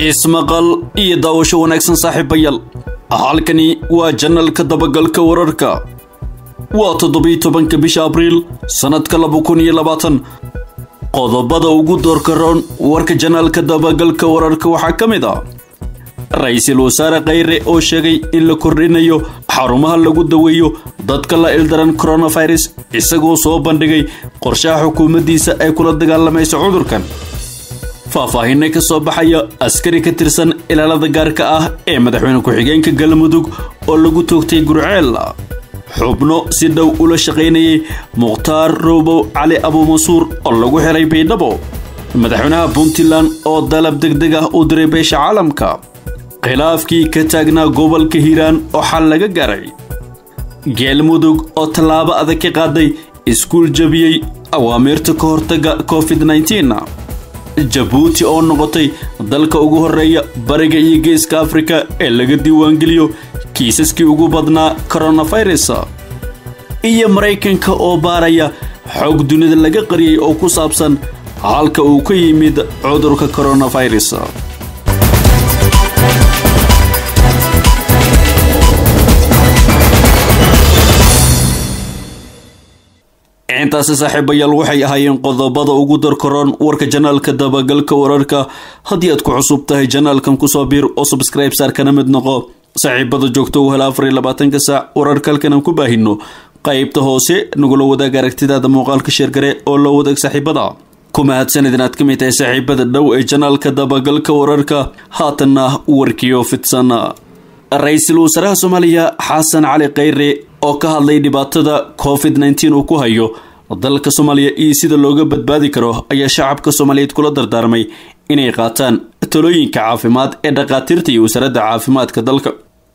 ismaqal iyo daawasho wanaagsan saaxiibayaal halkani waa janalka dabagalka wararka waa 17 bisha Abriil sanadka 2020 qodobada ugu doorka roon warka janalka dabagalka wararka waxaa kamid ah ra'iisul wasaare Khayre oo sheegay in la kordhinayo xarumaha lagu daweeyo dadka la ildaran coronavirus isagoo soo bandhigay qorshaha xukuumaddiisa ay kula dagaalamayso cudurkan faahfaahin ka soo baxaya askari ka tirsan ilaalada gaarka ah ee madaxweyne ku-xigeenka Galmudug oo lagu toogtay Gurceel xubno si dhow ula shaqeynayay Mukhtaar Roobo Cali Abu Mansuur oo lagu xiray Baydhabo madaxweynaha Puntland oo dalab degdeg ah u diray beesha caalamka khilaafkii ka taagnaa gobolka Hiiraan oo xal laga gaaray Galmudug oo talaabo adag ka qaaday iskuul jabiyay awaamirta ka hortagga COVID-19 Djibouti oo noqotay dalka ugu horeeya bariga iyo geeska Afrika ee laga diiwaangeliyo kiisaskii ugu badnaa coronavirus iyo Mareykanka oo baaraya xog dunida laga qariyay oo ku saabsan halka uu ka yimid cudurka coronavirus intaas saaxiibayaal waxay ahaayeen qodobada ugu darkaroon warka janaalka dabagalka wararka haddii aad ku cusub tahay janaalkan ku soo biir oo subscribe saar kana mid noqo saaxiibada joogto u hela 24 saac wararka halkan ku baahino qaybta hoose nagula wadaag aragtidaada muuqaalka sheergare oo la wadaag saaxiibada kuma hadsanid inaad ka mid tahay saaxiibada dhow ee janaalka dabagalka wararka haatanna warkiyo fidsan ra'iisul wasaaraha Soomaaliya Xasan Cali Khayre oo ka hadlay dhibaatada COVID-19 uu ku hayo dalka Soomaaliya iyo sida looga badbaadi karo ayaa shacabka Soomaaliyeed kula dardaarmay inay qaataan talooyinka caafimaad ee dhaqaatiirta iyo wasaaradda caafimaadka dalka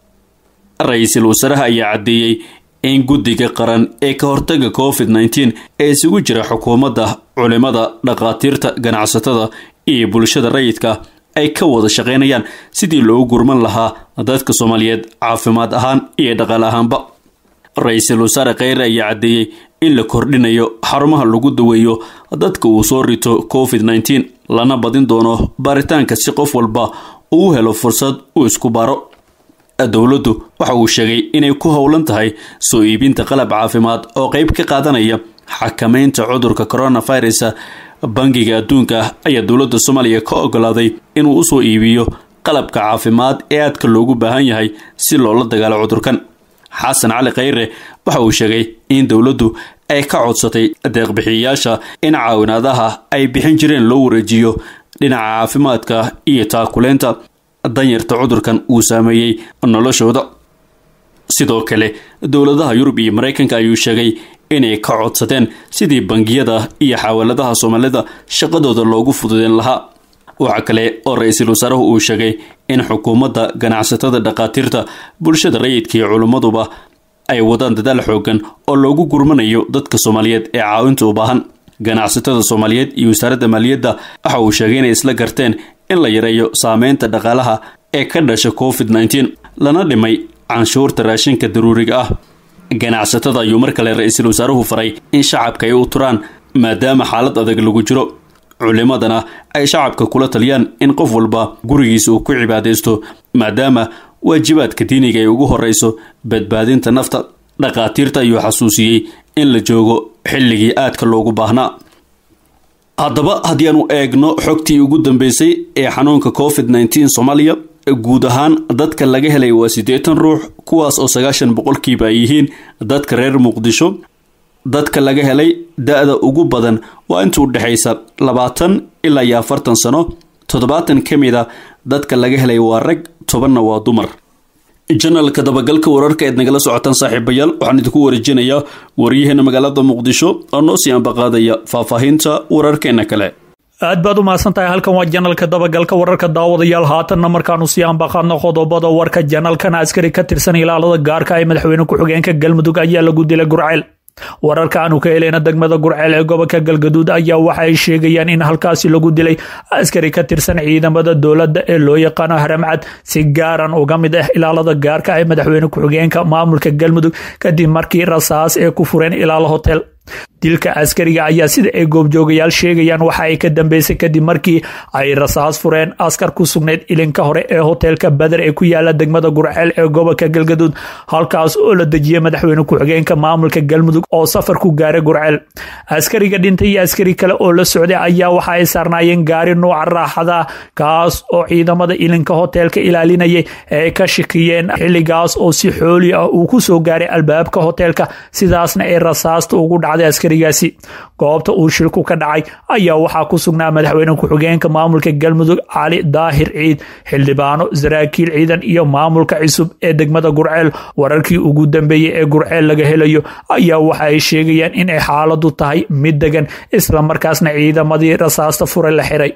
ra'iisul wasaaraha ayaa cadeeyay in guddiga qaran ee ka hortagga COVID-19 ee isugu jira xukuumadda culimada dhaqaatiirta ganacsatada iyo bulshada rayidka ay ka wada shaqeynayaan sidii loo gurman lahaa dadka Soomaaliyeed caafimaad ahaan iyo dhaqaale ahaanba ra'iisul wasaare Khayre ayaa cadeeyay in la kordhinayo xarumaha lagu daweeyo dadka uu soo rito COVID-19 lana badin doono baaritaanka si qof walba uu helo fursad uu isku baaro dawladdu waxa uu sheegay inay ku howlan tahay soo iibinta qalab caafimaad oo qayb ka qaadanaya xakameynta cudurka coronavirus bangiga adduunka ayaa dawladda Soomaaliya ka ogolaaday inuu u soo iibiyo qalabka caafimaad ee aadka loogu baahan yahay si loola dagaalo cudurkan Xasan Cali Khayre waxa uu sheegay in dawladdu ay ka codsatay deeq bixiyayaasha in caawinaadaha ay bixin jireen loo wareejiyo dhinaca caafimaadka iyo taakuleenta danyarta cudurkan uu saameeyay noloshooda sidoo kale dawladaha Yurub iyo Mareykanka ayuu sheegay inay ka codsadeen sidii bangiyada iyo xawaaladaha Soomaalida shaqadooda loogu fududeyn lahaa waxa kale oo ra'iisul wasaaruhu uu sheegay in xukuumadda ganacsatada dhaqaatiirta bulshada rayidka iyo culimaduba ay wadaan dadaal xoogan oo loogu gurmanayo dadka Soomaaliyeed ee caawinta u baahan ganacsatada Soomaaliyeed iyo wasaaradda maaliyadda waxa uu sheegay inay isla garteen in la yareeyo saameynta dhaqaalaha ee ka dhashay COVID-19 lana dhimay canshuurta raashinka daruuriga ah ganacsatada ayuu mar kale ra'iisul wasaaruhu faray in shacabka ay u turaan maadaama xaalad adag lagu jiro culimadana ay shacabka kula taliyaan in qof walba gurigiisa uu ku cibaadeysto maadaama waajibaadka diiniga ay ugu horeyso badbaadinta nafta dhaqaatiirta ayuu xasuusiyay in la joogo xilligii aadka loogu baahnaa haddaba haddii aanu eegno xogtii ugu dambeysay ee xanuunka COVID-19 Soomaaliya guud ahaan dadka laga helay waa 80 ruux kuwaas oo 90% ay yihiin dadka reer Muqdisho dadka laga helay da'da ugu badan waa inta u dhaxaysa 20 ilaa 40 sano 70 kamida dadka laga helay waa rag 10 waa dumar janalka dabagalka wararka ee nagala socotaan saaxiibayaal waxaan idinku wareejinayaa wariyaheenna magaalada Muqdisho oo noo sii ambaqaadaya faahfaahinta wararkeena kale aad baad u mahadsantahay halkan waa janalka dabagalka wararka daawadayaal haatanna markaanu sii ambaqaadno qodobada warka janalkan askari ka tirsan ilaalada gaarka ee madaxweyne ku-xigeenka Galmudug ayaa lagu dilay Gurceel wararka aanu ka helayna degmada Gurceel ee gobolka Galgaduud ayaa waxa ay sheegayaan in halkaasi lagu dilay askari ka tirsan ciidamada dawladda ee loo yaqaan Haramcad si gaaran uga mid ah ilaalada gaarka ee madaxweyne ku-xigeenka maamulka Galmudug kadib markii rasaas ay ku fureen ilaalo hotel dilka askariga ayaa sida ay goobjoogayaal sheegayaan waxa ay ka dambeysay kadib markii ay rasaas fureen askar ku sugnayd ilinka hore ee hoteelka Badar ee ku yaala degmada Gurceel ee gobolka Galgaduud halkaas oo la dejiyay madaxweyne ku-xigeenka maamulka Galmudug oo safar ku gaaray Gurceel askariga dhintay iyo askari kale oo la socday ayaa waxa ay saarnaayeen gaari nooca raaxada kaas oo ciidamada ilinka hoteelka ilaalinayay ay ka shakiyeen xilligaas oo si xooli ah uu ku soo gaaray albaabka hoteelka sidaasna ay rasaasta ugu dhacday askarigaasi goobta uu shilku ka dhacay ayaa waxaa ku sugnaa madaxweyne ku-xigeenka maamulka Galmudug Cali Daahir Ciid xildhibaano saraakiil ciidan iyo maamulka cusub ee degmada Gurceel wararkii ugu dambeeyay ee Gurceel laga helayo ayaa waxa ay sheegayaan in ay xaaladu tahay mid degan isla markaasna ciidamadii rasaasta furay la xiray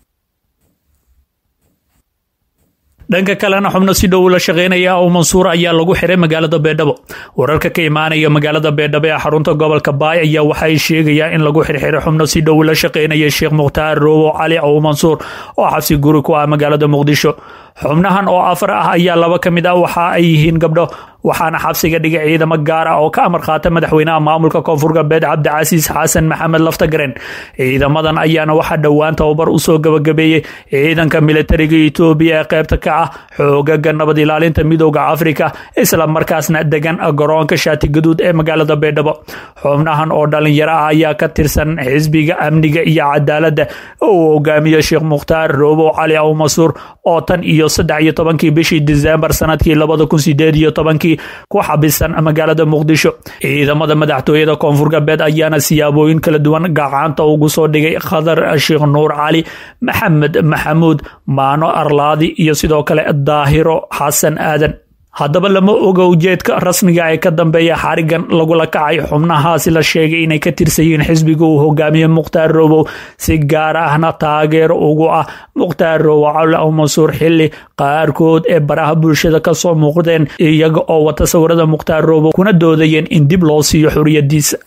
dhanka kalena xubno si dhow la shaqeynaya oo Mansuur ayaa lagu xiray magaalada Beedhabo wararka ka imaanaya magaalada Beedhabo ee xarunta gobolka Baay ayaa waxay sheegayaan in lagu xirxiray xubno si dhow la shaqeynaya Sheekh Mukhtaar Roobo Cali oo Mansuur oo xabsi guri ku ah magaalada Muqdisho xubnahan oo afar ah ayaa laba kamid ah waxa ay yihiin gabdho waxaana xabsiga dhigay ciidamo gaar ah oo ka amar qaata madaxweynaha maamulka Koonfur Galbeed Cabdicasiis Xasan Maxamed Laftagareen ciidamadan ayaana waxa dhawaan tababar u soo gabagabeeyay ciidanka militariga Itoobiya ee qaybta ka ah xoogaga nabad ilaalinta midowga Afrika isla markaasna degan garoonka Shaati Gaduud ee magaalada Beedhabo xubnahan oo dhalinyaro ah ayaa ka tirsan xisbiga amniga iyo cadaaladda oo hogaamiyo Sheekh Mukhtaar Roobo Cali oo Mansuur oo tan iyo 13 bishii December sanadkii 2018 ku xabisan magaalada Muqdisho ciidamada madaxtooyada Koonfur Galbeed ayaana siyaabooyin kala duwan gacanta ugu soo dhigay Khadar Sheekh Nuur Cali Maxamed Maxamuud Maano Arlaadi iyo sidoo kale Daahiro Xasan Aadan haddaba lama oga ujeedka rasmiga ay ka dambeeya xarigan lagula kacay xubnahaasi la sheegay inay ka tirsan yihiin xisbiga uu hogaamiye Mukhtaar Roobo si gaar ahna taageero ugu ah Mukhtaar Roobo Cali oo Mansuur xilli qaarkood ee baraha bulshada ka soo muuqdeen iyaga oo wata sawirada Mukhtaar Roobo kuna doodayeen in dib loo siiyo xuriyadiisa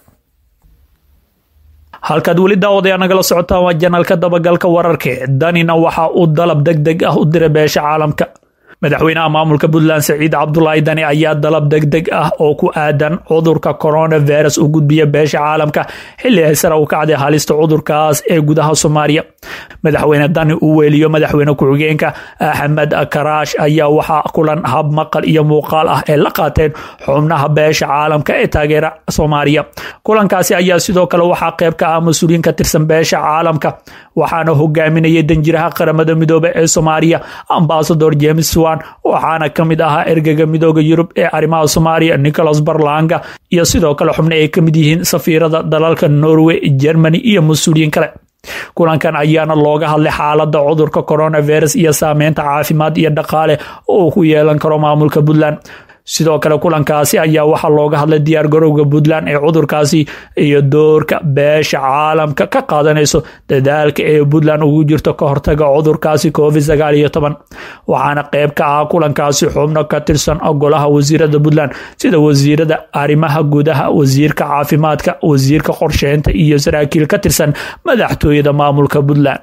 halkaad weli daawadaya nagala socotaan waa janalka dabagalka wararka danina waxa uu dalab degdeg ah u diray beesha caalamka madaxweynaha maamulka Puntland Saciid Cabdullaahi Dani ayaa dalab degdeg ah oo ku aadan cudurka coronavirus u gudbiya beesha caalamka xilli ay sare u kacday halista cudurkaas ee gudaha Soomaaliya madaxweyne Dani uu weeliyo madaxweyne ku-xigeenka Axmed Karaash ayaa waxa kulan hab maqal iyo muuqaal ah ee la qaateen xubnaha beesha caalamka ee taageera Soomaaliya kulankaasi ayaa sidoo kale waxa qayb ka ah mas'uuliyiin ka tirsan beesha caalamka waxaana hogaaminayay danjiraha qaramada midoobay ee Soomaaliya ambassador James waxaana kamid ahaa ergaga midooda Yurub ee arrimaha Soomaaliya Nicholas Berlanga iyo sidoo kale xubno ay kamid yihiin safiirada dalalka Norway Germany iyo mas'uuliyiin kale kulankan ayaana looga hadlay xaaladda cudurka coronavirus iyo saameynta caafimaad iyo dhaqaale oo ku yeelan karo maamulka Puntland sidoo kale kulankaasi ayaa waxa looga hadlay diyaar garowga Puntland ee cudurkaasi iyo doorka beesha caalamka ka qaadanayso dadaalka ee Puntland ugu jirto ka hortaga cudurkaasi COVID-19 waxaana qayb ka ah kulankaasi xubno ka tirsan golaha wasiirada Puntland sida wasiirada arrimaha gudaha wasiirka caafimaadka wasiirka qorsheynta iyo saraakiil ka tirsan madaxtooyada maamulka Puntland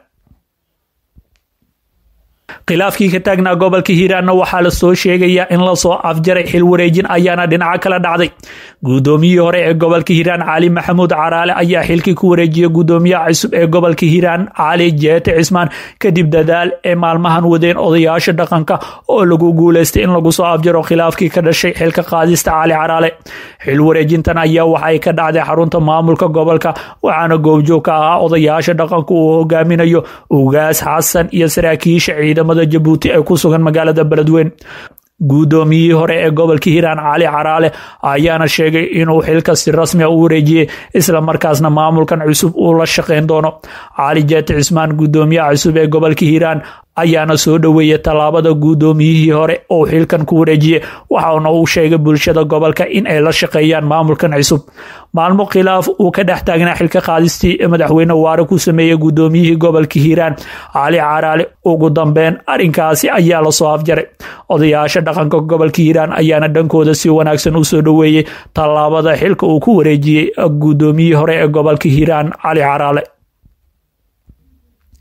khilaafkii ka taagnaa gobolka Hiiraan waxaa la soo sheegayaa in la soo afjaray xil wareejin ayaana dhinaca kala dhacday gudoomiyihii hore ee gobolka Hiiraan Cali Maxamuud Caraale ayaa xilkii ku wareejiyay gudoomiyaha cusub ee gobolka Hiiraan Cali Jeete Cismaan kadib dadaal ee maalmahan wadeen odayaasha dhaqanka oo lagu guuleystay in lagu soo afjaro khilaafkii ka dhashay xilka qaadista Cali Caraale xil wareejintan ayaa waxay ka dhacday xarunta maamulka gobolka waxaana goobjoog ka ah odayaasha dhaqanka uu hogaaminayo Ugaas Xasan iyo saraakiisha ciidamada Jabuuti ee ku sugan magaalada Beledweyne gudoomiyihii hore ee gobolka Hiiraan Cali Caraale ayaana sheegay inuu xilka si rasmi ah u wareejiyay isla markaasna maamulkan cusub uu la shaqeyn doono Cali Jeete Cismaan gudoomiyaha cusub ee gobolka Hiiraan ayaana soo dhaweeyay talaabada gudoomiyihii hore oo xilkan ku wareejiyay waxaana uu sheegay bulshada gobolka in ay la shaqeeyaan maamulkan cusub maalmo khilaaf uu ka dhex taagnaa xilka qaadistii madaxweyne Waare ku sameeyay gudoomiyihii gobolka Hiiraan Cali Caraale ugu dambeyn arinkaasi ayaa la soo afjaray odayaasha dhaqanka gobolka Hiiraan ayaana dhankooda si wanaagsan u soo dhaweeyay talaabada xilka uu ku wareejiyay gudoomiyihii hore ee gobolka Hiiraan Cali Caraale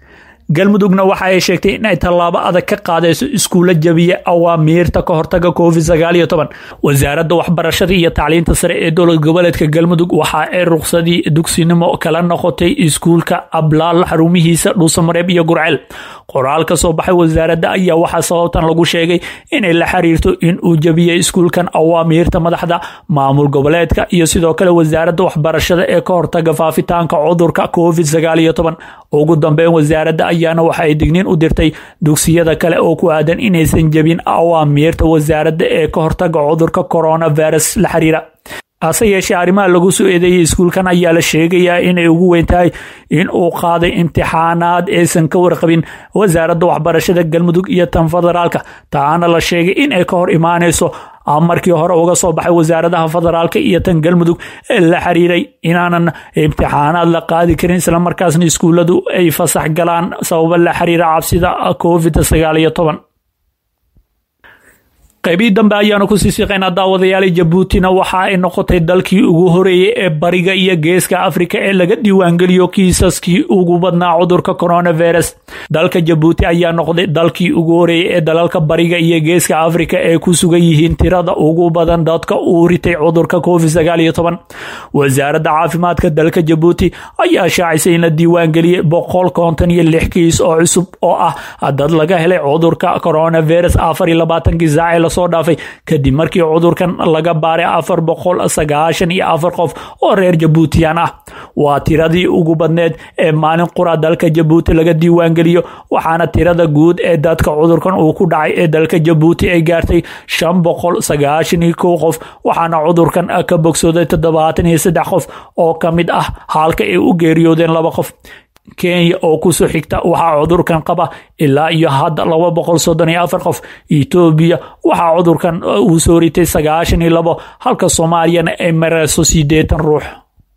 galmudugna waxa ay sheegtay in ay tallaabo adag ka qaadayso iskuulla jabiya awaamiirta ka hortaga COVID-19. wasaaradda waxbarashada iyo tacliinta sare ee dowlad goboleedka galmudug waxa ay ruqsadii dugsinimo kala noqotay iskuulka ablaal xarumihiisa dhuusamareeb iyo gurceel. qoraal ka soo baxay wasaaradda ayaa waxaa sababtan lagu sheegay inay la xiriirto in uu jabiyay iskuulkan awaamiirta madaxda maamul goboleedka iyo sidoo kale wasaaradda waxbarashada ee ka hortaga faafitaanka cudurka COVID-19. ugu dambeyn wasaaradda ayaana waxa ay digniin u dirtay dugsiyada kale oo ku aadan inaysan jabin awaamiirta wasaaradda ee ka hortaga cudurka coronavirus la xiriira. hase yeeshee arrimaha lagu soo eedeeyay iskuulkan ayaa la sheegayaa inay ugu weyn tahay in uu qaaday imtixaanaad aysan ka warqabin wasaaradda waxbarashada galmudug iyo tan federaalka, taana la sheegay in ay ka hor imaanayso markii hore uga soo baxay wasaaradaha federaalka iyo tan galmudug ee la xiriiray inaanan imtixaanaad la qaadi karin islamarkaasna iskuulladu ay fasax galaan sababo la xiriira cabsida COVID-19. qaybii dambe ayaanu ku sii siqaynaa daawadayaal. Jabuutina waxa ay noqotay dalkii ugu horeeyay ee bariga iyo geeska Afrika ee laga diiwaangeliyo kiisaskii ugu badnaa cudurka coronavirus. dalka Jabuuti ayaa noqday dalkii ugu horeeyay ee dalalka bariga iyo geeska Afrika ee ku sugan yihiin tirada ugu badan dadka uu ritay cudurka COVID-19. wasaaradda caafimaadka dalka Jabuuti ayaa shaacisay in la diiwaangeliyay 156 kiis oo cusub oo ah dad laga helay cudurka coronavirus 24 saac soo dhaafay kadib markii cudurkan laga baaray 494 qof oo reer Jabuutiyaan ah. waa tiradii ugu badneed ee maalin qura dalka Jabuuti laga diiwaangeliyo, waxaana tirada guud ee dadka cudurkan uu ku dhacay ee dalka Jabuuti ay gaartay 591 qof, waxaana cudurkan ka bogsooday 73 qof oo ka mid ah halka ay u geeriyoodeen 2 qof. Kenya oo ku soo xigta waxaa cudurkan qaba ilaa iyo hadda 234 qof. Ethiopia waxaa cudurkan uu soo ritay 92, halka Soomaaliyana ay marayso 80 ruux.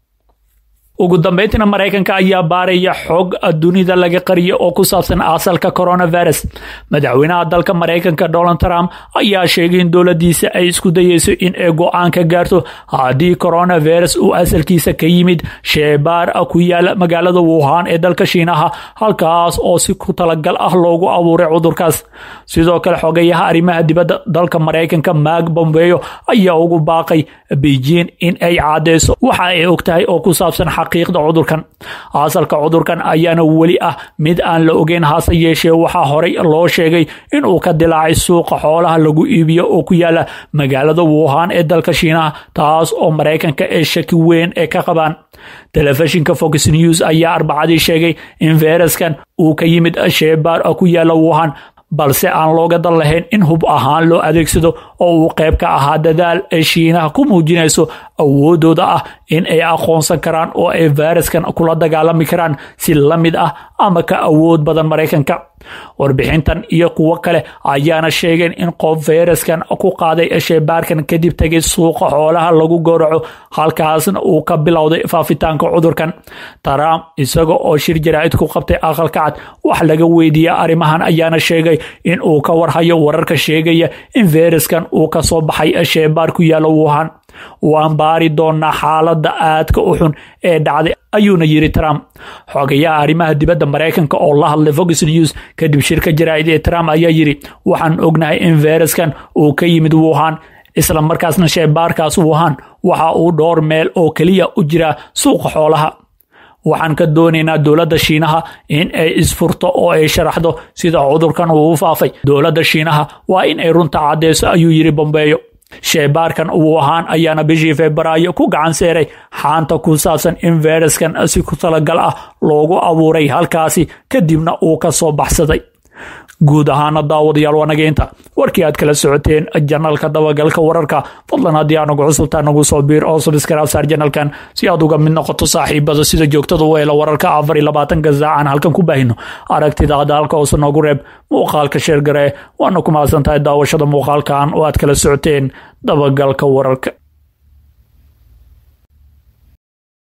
ugu dambeyntina Mareykanka ayaa baaraya xog dunida laga qariyo oo ku saabsan asalka coronavirus. madaxweynaha dalka Mareykanka Donald Trump ayaa sheegay in dowladiisa ay isku dayeyso in ay go'aan ka gaarto haddii coronavirus uu asalkiisa ka yimid sheybaar ku yaala magaalada Wuhan ee dalka Shiinaha, halkaas oo si ku talagal ah loogu abuuray cudurkaas. sidoo kale xogayaha arrimaha dibadda dalka Mareykanka Mike Pompeo ayaa ugu baaqay Beijing in ay caadeyso waxa ay ogtahay oo ku saabsan xaqiiqda cudurkan. asalka cudurkan ayaana weli ah mid aan la ogeyn, hase yeeshee waxaa horey loo sheegay in uu ka dilaacay suuqa xoolaha lagu iibiyo oo ku yaala magaalada Wuhan ee dalka Shiinaha, taas oo Mareykanka ay shaki weyn ee ka qabaan. telefishinka Fox News ayaa Arbacadii sheegay in fayraskan uu ka yimid sheybaar ku yaala Wuhan, balse aan looga dan lahayn in hub ahaan loo adeegsado oo uu qayb ka ahaa dadaal ay Shiinaha ku muujinayso awoodooda ah in ay aqoonsan karaan oo ay fayraskan kula dagaalami karaan si la mid ah ama ka awood badan Mareykanka. warbixintan iyo kuwo kale ayaana sheegeen in qof fayraskan ku qaaday sheybaarkan kadib tagay suuqa xoolaha lagu gowraco, halkaasna uu ka bilowday faafitaanka cudurkan. Trump isaga oo shir jaraa'id ku qabtay aqalka cad wax laga weydiiyay arrimahan ayaana sheegay in uu ka warhayo wararka sheegaya in fayraskan uu ka soo baxay sheybaar ku yaala Wuhan. waan baari doonaa xaaladda aadka u xun ee dhacday ayuuna yiri Trump. xogayaha arrimaha dibadda Mareykanka oo la hadlay Fox News kadib shirka jaraa'id ee Trump ayaa yiri waxaan ognahay in fayraskan uu ka yimid Wuhan, isla markaasna sheybaarkaas Wuhan waxa uu dhowr meel oo kaliya u jira suuqa xoolaha. waxaan ka doonaynaa dowladda Shiinaha in ay isfurto oo ay sharaxdo sida cudurkan uu u faafay. dowladda Shiinaha waa in ay runta cadeyso ayuu yiri Pompeo. sheybaarkan Wuhan ayaana bishii Febraayo ku gacan seeray xaanta ku saabsan in fayraskan si ku talagal ah loogu abuuray halkaasi kadibna uu ka soo baxsaday. guud ahaana daawadayaal wanageynta warkii aad kala socoteen janalka dabagalka wararka, fadlan haddii aanagu cusubtaa nagu soo biir oo subscribe saar janalkan si aad uga mid noqoto saaxiibada sida joogtada u hela wararka 24 saacan halkan ku baahino. aragtida hadalka hoose noogu reeb, muuqaalka sheer garee. waana ku mahadsantahay daawashada muuqaalkan oo aad kala socoteen dabagalka wararka.